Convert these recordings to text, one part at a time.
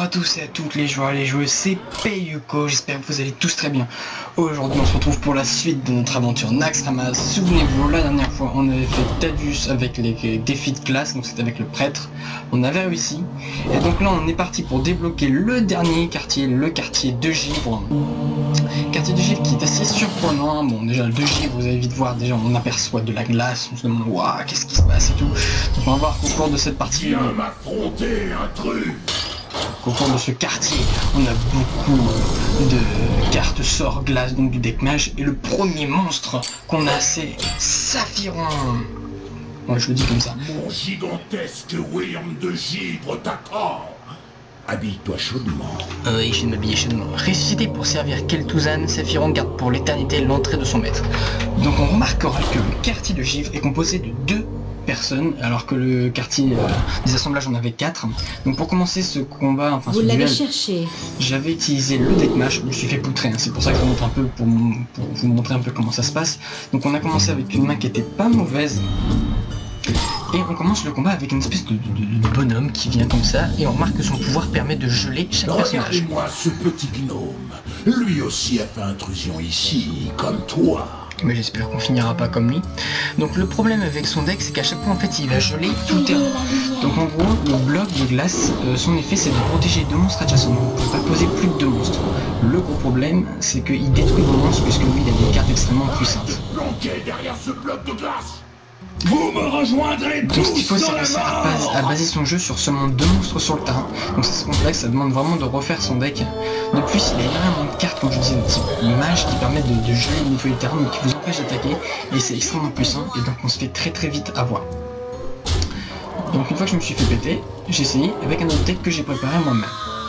tous et à toutes les joueurs et les joueuses, c'est Payuko, j'espère que vous allez tous très bien. Aujourd'hui on se retrouve pour la suite de notre aventure Naxxramas. Souvenez-vous, la dernière fois on avait fait Tadius avec les défis de classe, donc c'était avec le prêtre, on avait réussi. Et donc là on est parti pour débloquer le dernier quartier, le quartier de Givre. Quartier de Givre qui est assez surprenant. Bon, déjà le de Givre, vous allez vite voir, déjà on aperçoit de la glace, on se demande waouh, qu'est-ce qui se passe et tout. Donc on va voir qu'au cours de cette partie, Viens m'affronter, intrus. Au cours de ce quartier, on a beaucoup de cartes sort glace, donc du deck mage, et le premier monstre qu'on a, c'est Saphiron. Ouais, je le dis comme ça. Mon gigantesque Wyrm de Givre t'attend. Habille-toi chaudement. Oui, je vais m'habiller chaudement. Ressuscité pour servir Kel'Thuzan, Saphiron garde pour l'éternité l'entrée de son maître. Donc on remarquera que le quartier de Givre est composé de 2 personnes, alors que le quartier des assemblages en avait 4. Donc pour commencer ce combat, enfin vous ce l'avez duel, cherché. j'avais utilisé le deck mage, je me suis fait poutrer, hein. C'est pour ça que je vous montre un peu, pour vous montrer un peu comment ça se passe. Donc on a commencé avec une main qui était pas mauvaise, et on commence le combat avec une espèce de bonhomme qui vient comme ça, et on remarque que son pouvoir permet de geler chaque personnage. Regardez-moi ce petit gnome. Lui aussi a fait intrusion ici, comme toi. Mais j'espère qu'on finira pas comme lui. Donc le problème avec son deck, c'est qu'à chaque fois en fait il va geler tout le terrain. Donc en gros, le bloc de glace, son effet c'est de protéger 2 monstres adjacents. Donc on peut pas poser plus de 2 monstres. Le gros problème, c'est qu'il détruit vos monstres puisque lui il a des cartes extrêmement puissantes. Planqué derrière ce bloc de glace. Vous me rejoindrez tous. Donc ce qu'il faut, c'est réussir à baser son jeu sur seulement 2 monstres sur le terrain. Donc c'est complexe, ça demande vraiment de refaire son deck. De plus, il y a énormément de cartes, comme je disais, de type mage qui permettent de geler et de nettoyer le terrain, mais qui vous empêchent d'attaquer. Et c'est extrêmement puissant, et donc on se fait très vite avoir. Donc une fois que je me suis fait péter, j'ai essayé avec un autre deck que j'ai préparé moi-même.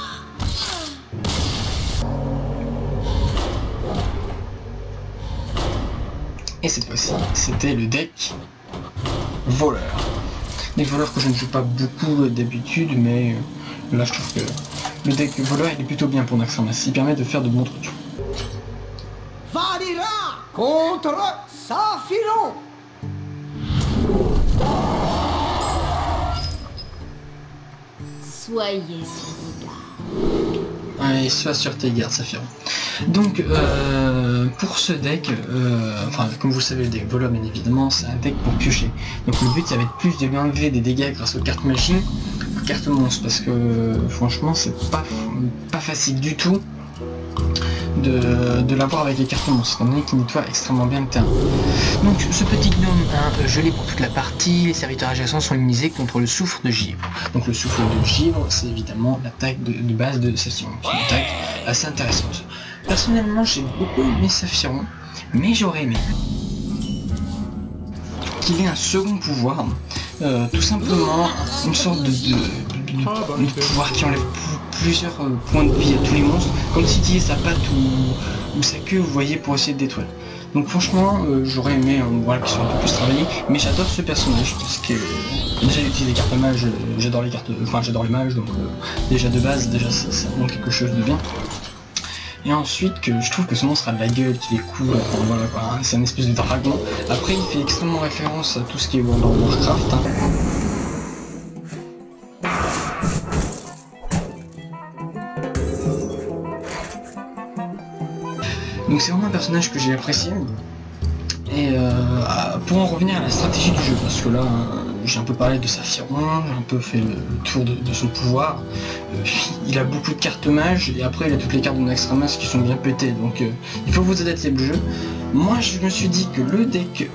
Et cette fois-ci, c'était le deck voleur. Des voleurs que je ne joue pas beaucoup d'habitude, mais là je trouve que le deck voleur il est plutôt bien pour Naxxramas, il permet de faire de bons trucs. Vanilla contre Saphiron. Soyez sur vos gardes. Allez, sois sur tes gardes, Saphiron. Donc, pour ce deck, enfin, comme vous le savez, le deck voleur, bien évidemment, c'est un deck pour piocher. Donc le but, ça va être plus de lui enlever des dégâts grâce aux cartes machines, aux cartes monstres, parce que, franchement, c'est pas facile du tout de l'avoir avec les cartes monstres, étant donné qu'il nettoie extrêmement bien le terrain. Donc ce petit gnome a gelé pour toute la partie, les serviteurs adjacents sont immunisés contre le souffle de Givre. Donc le souffle de Givre, c'est évidemment l'attaque de base de Saphiron, qui est une attaque assez intéressante. Personnellement, j'ai beaucoup aimé Saphiron, mais j'aurais aimé qu'il ait un second pouvoir, tout simplement une sorte de pouvoir qui enlève plusieurs points de vie à tous les monstres, comme s'il utilisait sa patte ou sa queue, vous voyez, pour essayer de détruire. Donc franchement, j'aurais aimé un pouvoir qui soit un peu plus travaillé, mais j'adore ce personnage, parce que déjà j'utilise les cartes mages, j'adore les cartes, enfin j'adore les mages, donc déjà de base, déjà ça montre quelque chose de bien. Et ensuite, que je trouve que ce monstre a de la gueule, qu'il est cool, enfin, voilà quoi, hein, c'est un espèce de dragon. Après, il fait extrêmement référence à tout ce qui est World of Warcraft. Hein. Donc c'est vraiment un personnage que j'ai apprécié. Et pour en revenir à la stratégie du jeu, parce que là, j'ai un peu parlé de Saphiron, j'ai un peu fait le tour de son pouvoir. Il a beaucoup de cartes mages, et après il a toutes les cartes de Naxxramas qui sont bien pétées, donc il faut vous adapter le jeu. Moi je me suis dit que le deck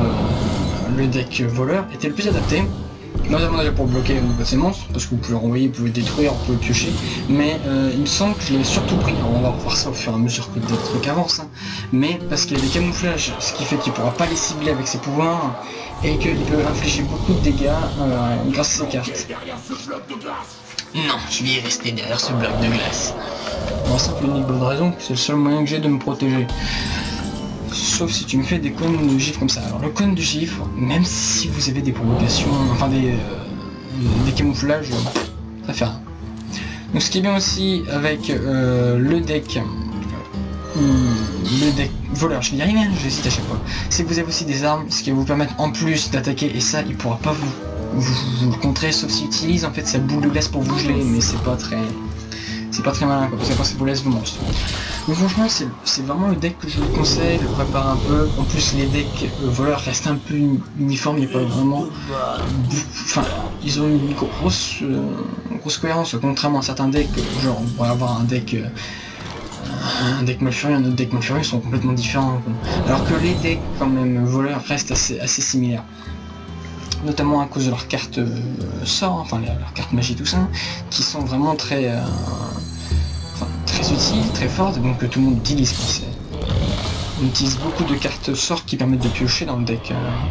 voleur était le plus adapté, notamment déjà pour bloquer ces monstres, parce que vous pouvez renvoyer, vous pouvez détruire, vous pouvez piocher, mais il me semble que je l'ai surtout pris, alors on va voir ça au fur et à mesure que le truc avance, hein, mais parce qu'il y a des camouflages, ce qui fait qu'il ne pourra pas les cibler avec ses pouvoirs, et qu'il peut infliger beaucoup de dégâts grâce à ses cartes. Non, je vais y rester derrière ce bloc de glace. Pour la simple et unique bonne raison, c'est le seul moyen que j'ai de me protéger. Sauf si tu me fais des cônes de gifle comme ça. Alors le cône de gifle, même si vous avez des provocations, enfin des camouflages, ça fait rien. Donc ce qui est bien aussi avec le deck voleur, je vais y arriver, hein, j'hésite à chaque fois, c'est que vous avez aussi des armes, ce qui va vous permettre en plus d'attaquer, et ça il pourra pas vous le contrer, sauf s'il utilise en fait sa boule de glace pour vous geler, mais c'est pas très c'est pas très malin quoi, parce qu'après ça vous laisse vos monstres. Donc franchement c'est vraiment le deck que je vous conseille, le prépare un peu. En plus les decks voleurs restent un peu uniformes, il n'y a pas vraiment... Enfin, ils ont une grosse cohérence, contrairement à certains decks, genre on pourrait avoir un deck Malfurion, un autre deck Malfurion, ils sont complètement différents. Alors que les decks quand même voleurs restent assez similaires. Notamment à cause de leurs cartes sorts, enfin leurs cartes magie tout ça, qui sont vraiment très utiles, très fortes, donc que tout le monde utilise. On utilise beaucoup de cartes sorts qui permettent de piocher dans le deck.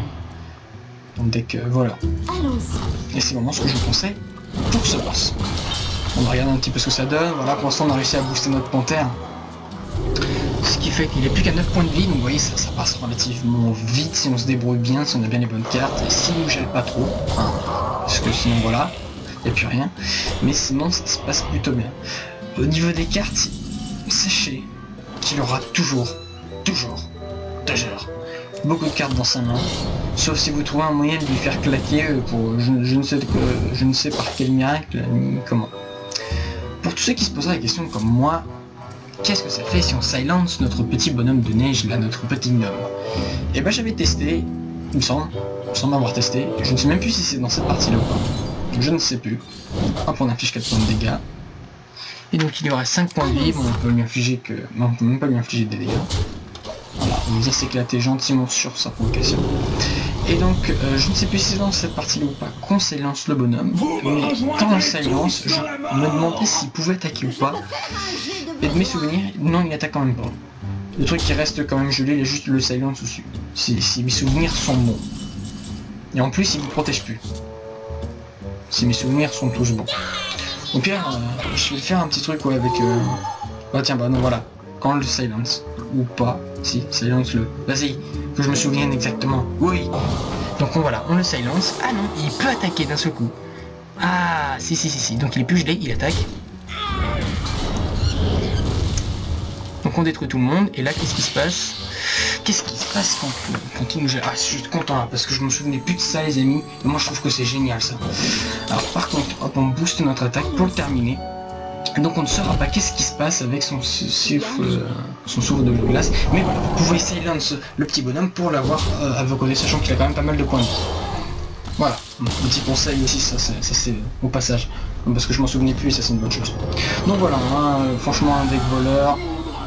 Voilà. Et c'est vraiment ce que je vous conseille pour ce boss. On va regarder un petit peu ce que ça donne. Voilà, pour l'instant on a réussi à booster notre panthère. Ce qui fait qu'il est plus qu'à 9 points de vie, donc vous voyez ça passe relativement vite si on se débrouille bien, si on a bien les bonnes cartes, et si nous gèle pas trop, hein, parce que sinon voilà, il n'y a plus rien, mais sinon ça se passe plutôt bien. Au niveau des cartes, sachez qu'il aura toujours, beaucoup de cartes dans sa main, sauf si vous trouvez un moyen de lui faire claquer pour je ne sais par quel miracle, ni comment. Pour tous ceux qui se poseraient la question comme moi, qu'est-ce que ça fait si on silence notre petit bonhomme de neige, là, notre petit gnome? Et ben j'avais testé, il me semble avoir testé, je ne sais même plus si c'est dans cette partie-là ou pas, je ne sais plus. Hop, on affiche 4 points de dégâts. Et donc il y aura 5 points de vie, bon, on peut lui infliger que... Non, on peut même pas lui infliger des dégâts. Voilà, on va s'éclater gentiment sur sa provocation. Et donc, je ne sais plus si c'est dans cette partie-là ou pas qu'on silence le bonhomme, mais quand on le silence, je me demandais s'il pouvait attaquer ou pas. Et de mes souvenirs, non, il n'attaque quand même pas. Le truc qui reste quand même gelé, il y a juste le silence dessus. Si mes souvenirs sont bons. Et en plus, il ne vous protège plus. Si mes souvenirs sont tous bons. Au pire, je vais faire un petit truc ouais, avec... Ah tiens, bah non, voilà. Quand on le silence, ou pas, si, silence-le. Vas-y, que je me souvienne exactement. Oui. Donc voilà, on le silence. Ah non, il peut attaquer d'un seul coup. Ah, si. Donc il est plus gelé, il attaque. Donc on détruit tout le monde, et là qu'est-ce qui se passe? Qu'est-ce qui se passe quand il nous gère? Ah, je suis content là, parce que je me souvenais plus de ça les amis, et moi je trouve que c'est génial ça. Alors par contre, hop, on booste notre attaque pour le terminer. Donc on ne saura pas qu'est-ce qui se passe avec son souffle de glace, mais voilà, vous pouvez silence le petit bonhomme pour l'avoir à vos côtés, sachant qu'il a quand même pas mal de points de vie. Voilà, un petit conseil aussi, ça c'est au passage, parce que je m'en souvenais plus et ça c'est une bonne chose. Donc voilà, hein, franchement un deck voleur.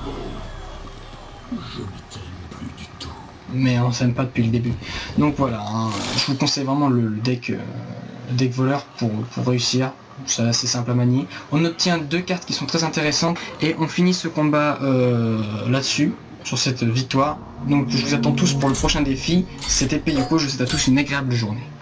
Mais on s'aime pas depuis le début. Donc voilà, hein, je vous conseille vraiment le deck voleur pour réussir. C'est assez simple à manier. On obtient 2 cartes qui sont très intéressantes et on finit ce combat là-dessus, sur cette victoire. Donc je vous attends tous pour le prochain défi. C'était Payoko, je vous souhaite à tous une agréable journée.